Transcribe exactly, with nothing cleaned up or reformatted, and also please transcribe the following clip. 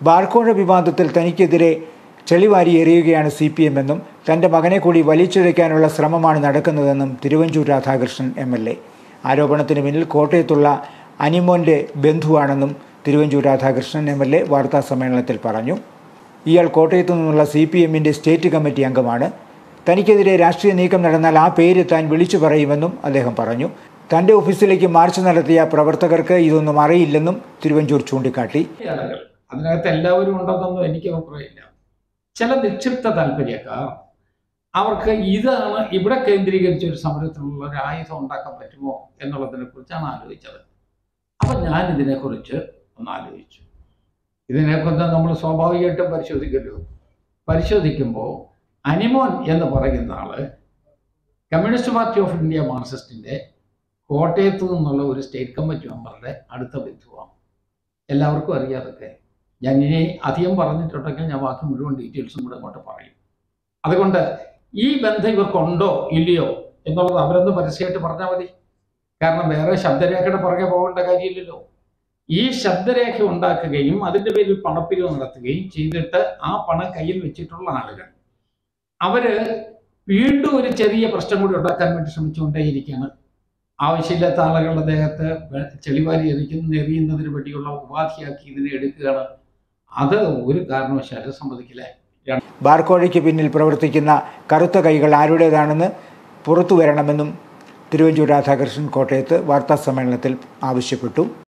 ബാർക്കോഴ വിവാദത്തിൽ തനിക്കെതിരെ ചെളിവാരി എറിയുകയാണ് സി പി എം എന്നും തൻ്റെ മകനെ കൂടി വലിച്ചിഴയ്ക്കാനുള്ള ശ്രമമാണ് നടക്കുന്നതെന്നും Thiruvanchoor Radhakrishnan M L A ആരോപണത്തിന് പിന്നിൽ കോട്ടയത്തുള്ള അനിമോൻ്റെ ബന്ധുവാണെന്നും Thiruvanchoor Radhakrishnan M L A വാർത്താസമ്മേളനത്തിൽ പറഞ്ഞു. ഇയാൾ കോട്ടയത്തു നിന്നുള്ള സി പി എമ്മിൻ്റെ സ്റ്റേറ്റ് കമ്മിറ്റി അംഗമാണ്. തനിക്കെതിരെ രാഷ്ട്രീയ നീക്കം നടന്നാൽ ആ പേര് താൻ വിളിച്ചു പറയുമെന്നും അദ്ദേഹം പറഞ്ഞു. തൻ്റെ ഓഫീസിലേക്ക് മാർച്ച് നടത്തിയ പ്രവർത്തകർക്ക് ഇതൊന്നും അറിയില്ലെന്നും തിരുവഞ്ചൂർ ചൂണ്ടിക്കാട്ടി. അതിനകത്ത് എല്ലാവരും ഉണ്ടെന്നൊന്നും എനിക്ക് അഭിപ്രായമില്ല. ചില നിക്ഷിപ്ത താല്പര്യക്കാർ അവർക്ക് ഇതാണ് ഇവിടെ കേന്ദ്രീകരിച്ച ഒരു സമരത്തിനുള്ള ഒരു ആയുധം ഉണ്ടാക്കാൻ പറ്റുമോ എന്നുള്ളതിനെ കുറിച്ചാണ് ആലോചിച്ചത്. അപ്പം ഞാൻ ഇതിനെക്കുറിച്ച് ഒന്ന് ആലോചിച്ചു. ഇതിനെക്കുറിച്ച് നമ്മൾ സ്വാഭാവികമായിട്ടും പരിശോധിക്കല്ലോ. പരിശോധിക്കുമ്പോൾ അനിമോൻ എന്ന് പറയുന്ന ആള് കമ്മ്യൂണിസ്റ്റ് പാർട്ടി ഓഫ് ഇന്ത്യ മാർക്സിസ്റ്റിൻ്റെ കോട്ടയത്തു നിന്നുള്ള ഒരു സ്റ്റേറ്റ് കമ്മിറ്റി മെമ്പറുടെ അടുത്ത ബന്ധുവാണ്. എല്ലാവർക്കും അറിയാതൊക്കെ. ഞാൻ ഇനി അധികം പറഞ്ഞിട്ടുണ്ടെങ്കിൽ ഞാൻ ബാക്കി മുഴുവൻ ഡീറ്റെയിൽസും കൂടെ അങ്ങോട്ട് പറയും. അതുകൊണ്ട് ഈ ബന്ധം ഇവർക്കുണ്ടോ ഇല്ലയോ എന്നുള്ളത് അവരൊന്ന് പരസ്യമായിട്ട് പറഞ്ഞാൽ മതി. കാരണം വേറെ ശബ്ദരേഖയുടെ പുറകെ പോകേണ്ട കാര്യമില്ലല്ലോ. ഈ ശബ്ദരേഖ ഉണ്ടാക്കുകയും അതിൻ്റെ പേരിൽ പണപ്പിരിവ് നടത്തുകയും ചെയ്തിട്ട് ആ പണം കയ്യിൽ വെച്ചിട്ടുള്ള ആളുകൾ അവര് വീണ്ടും ഒരു ചെറിയ പ്രശ്നം കൂടി ഉണ്ടാക്കാൻ വേണ്ടി ശ്രമിച്ചുകൊണ്ടേയിരിക്കുകയാണ്. ആവശ്യമില്ലാത്ത ആളുകളുടെ ദേഹത്ത് ചെളിവാരി എറിക്കുന്ന എറിയുന്നതിന് വേണ്ടിയുള്ള ഉപാധിയാക്കി ഇതിനെ എടുക്കുകയാണ്. അത് ഒരു കാരണവശാലും സമ്മതിക്കില്ല. ബാർക്കോഴയ്ക്ക് പിന്നിൽ പ്രവർത്തിക്കുന്ന കറുത്ത കൈകൾ ആരുടേതാണെന്ന് പുറത്തു വരണമെന്നും തിരുവഞ്ചൂർ രാധാകൃഷ്ണൻ കോട്ടയത്ത് വാർത്താസമ്മേളനത്തിൽ ആവശ്യപ്പെട്ടു.